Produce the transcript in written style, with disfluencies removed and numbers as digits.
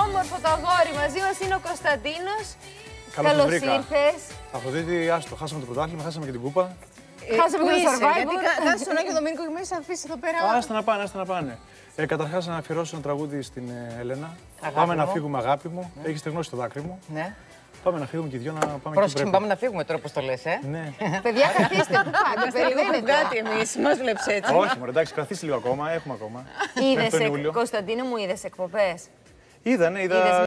όμορφο το αγόρι. Μαζί μας είναι ο Κωνσταντίνος. Καλώς ήρθες. Αφροδίτη, άστο, χάσαμε το πρωτάθλημα, χάσαμε και την κούπα. Χάσαμε και το Survivor. Γιατί θα σου και ο Δομήνικο και μέσα αφήσει εδώ πέρα. Άστα να πάνε. Καταρχάς να αφιερώσω ένα τραγούδι στην Έλενα. Πάμε να φύγουμε, αγάπη μου. Έχεις στεγνώσει το δάκρυ μου. Ναι. Πάμε να φύγουμε και οι δυο να πάμε Πρόσεξε, εκεί. πάμε να φύγουμε τώρα, πώς το λες, Ναι. Παιδιά, καθίστε, πού πάτε, περιμένετε. Κάτι εμείς, μας βλέπεις έτσι. Όχι, μωρέ, εντάξει, καθίστε λίγο ακόμα. Έχουμε ακόμα. Είδες, Κωνσταντίνο μου, είδες εκπομπές? Είδα.